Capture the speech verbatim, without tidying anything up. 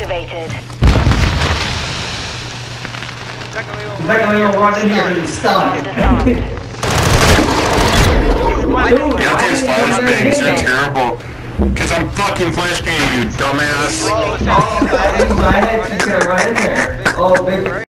activated. I'm not gonna walk in here and be stunned. Yeah, these flashbangs are terrible. Cause I'm fucking flashbanging you, dumbass. Oh, I had to get right in there. Oh, baby.